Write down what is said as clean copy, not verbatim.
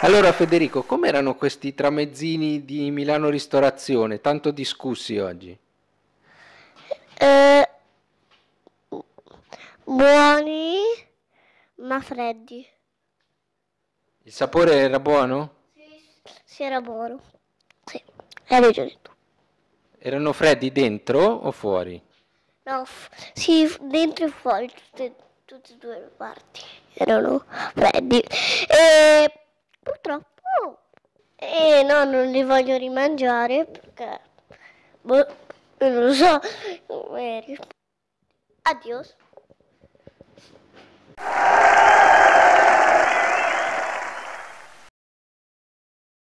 Allora Federico, com'erano questi tramezzini di Milano Ristorazione, tanto discussi oggi? Eh, buoni, ma freddi. Il sapore era buono? Sì, era buono. Sì, hai ragione tu. Erano freddi dentro o fuori? No, sì, dentro e fuori, tutte e due le parti erano freddi. E purtroppo, no, non li voglio rimangiare perché, boh, non lo so. Addio.